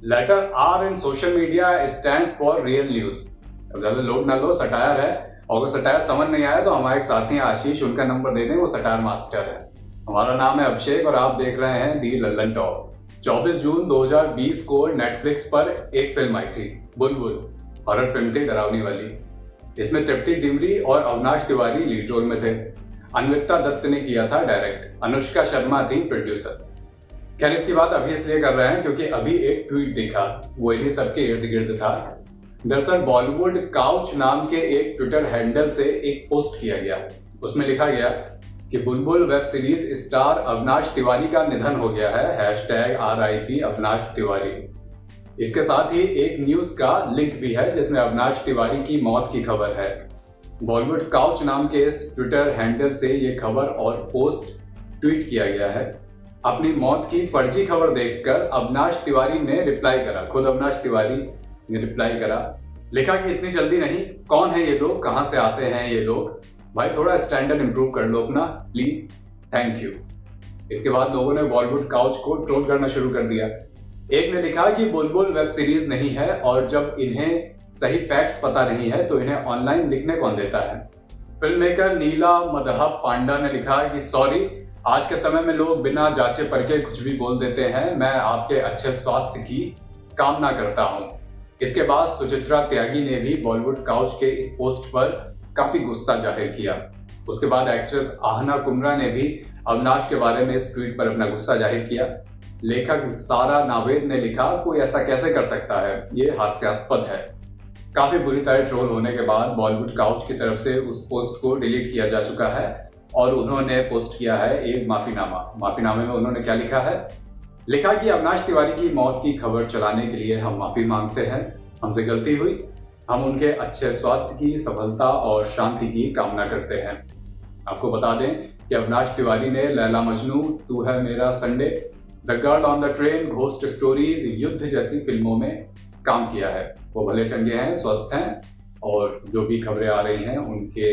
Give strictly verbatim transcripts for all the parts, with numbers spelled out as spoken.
Letter R in social media stands for real news. अब ज्यादा load ना लो, satire है, और अगर सटायर समझ नहीं आया तो हमारे एक साथी हैं आशीष, उनका नंबर दे दें, वो सटायर मास्टर है। हमारा नाम है अभिषेक और आप देख रहे हैं दी लल्लन टॉक। चौबीस जून दो हज़ार बीस को नेटफ्लिक्स पर एक फिल्म आई थी, बुलबुल। हॉरर फिल्म थी, डरावनी वाली। इसमें तृप्ति डिमरी और अविनाश तिवारी लीड रोल में थे। अन्विता दत्त ने किया था डायरेक्ट, अनुष्का शर्मा थी प्रोड्यूसर। खैर, इसकी बात अभी इसलिए कर रहे हैं क्योंकि अभी एक ट्वीट दिखा, वो इन्हीं सबके इर्द गिर्द था। दरअसल बॉलीवुड काउच नाम के एक ट्विटर हैंडल से एक पोस्ट किया गया। उसमें लिखा गया कि Bulbbul web series star Avinash Tiwari का निधन हो गया है, hashtag R I P Avinash Tiwari. इसके साथ ही एक न्यूज का लिंक भी है जिसमें अविनाश तिवारी की मौत की खबर है। बॉलीवुड काउच नाम के इस ट्विटर हैंडल से ये खबर और पोस्ट ट्वीट किया गया है। अपनी मौत की फर्जी खबर देखकर अविनाश तिवारी ने रिप्लाई करा, खुद अविनाश तिवारी ने रिप्लाई करा, लिखा कि इतनी जल्दी नहीं, कौन है ये लोग, कहां से आते हैं ये लोग, भाई थोड़ा स्टैंडर्ड इंप्रूव कर लो अपना प्लीज, थैंक यू। इसके बाद लोगों ने बॉलीवुड काउच को ट्रोल करना शुरू कर दिया। एक ने लिखा कि बुलबुल वेब सीरीज नहीं है और जब इन्हें सही फैक्ट्स पता नहीं है तो इन्हें ऑनलाइन लिखने कौन देता है। फिल्म मेकर नीला मदहब पांडा ने लिखा कि सॉरी, आज के समय में लोग बिना जांचे परखे कुछ भी बोल देते हैं, मैं आपके अच्छे स्वास्थ्य की कामना करता हूं। इसके बाद सुचित्रा त्यागी ने भी बॉलीवुड काउच के इस पोस्ट पर काफी गुस्सा जाहिर किया। उसके बाद एक्ट्रेस आहना कुमरा ने भी अविनाश के बारे में इस ट्वीट पर अपना गुस्सा जाहिर किया। लेखक सारा नावेद ने लिखा, कोई ऐसा कैसे कर सकता है, ये हास्यास्पद है। काफी बुरी तरह ट्रोल होने के बाद बॉलीवुड काउच की तरफ से उस पोस्ट को डिलीट किया जा चुका है और उन्होंने पोस्ट किया है एक माफीनामा। माफीनामे में उन्होंने क्या लिखा है, लिखा कि अविनाश तिवारी की मौत की खबर चलाने के लिए हम माफी मांगते हैं, हमसे गलती हुई, हम उनके अच्छे स्वास्थ्य की, सफलता और शांति की कामना करते हैं। आपको बता दें कि अविनाश तिवारी ने Laila Majnu, Tu Hai Mera Sunday, the girl on the train, ghost stories, Yudh जैसी फिल्मों में काम किया है। वो भले चंगे हैं, स्वस्थ हैं और जो भी खबरें आ रही हैं उनके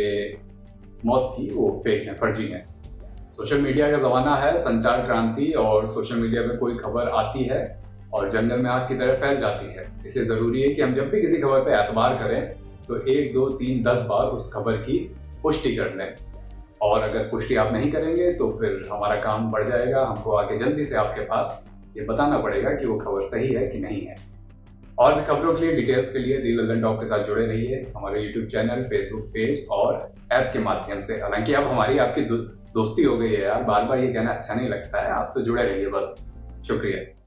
मौत की वो फेक है, फर्जी है। सोशल मीडिया का जमाना है, संचार क्रांति, और सोशल मीडिया में कोई खबर आती है और जंगल में आग की तरह फैल जाती है। इसलिए जरूरी है कि हम जब भी किसी खबर पर एतबार करें तो एक दो तीन दस बार उस खबर की पुष्टि कर लें, और अगर पुष्टि आप नहीं करेंगे तो फिर हमारा काम बढ़ जाएगा, हमको आगे जल्दी से आपके पास ये बताना पड़ेगा कि वो खबर सही है कि नहीं है। और भी खबरों के लिए, डिटेल्स के लिए दी लल्लन टॉक के साथ जुड़े रहिए हमारे यूट्यूब चैनल, फेसबुक पेज और ऐप के माध्यम से। हालांकि अब हमारी आपकी दो, दोस्ती हो गई है यार, बार बार ये कहना अच्छा नहीं लगता है, आप तो जुड़े रहिए बस। शुक्रिया।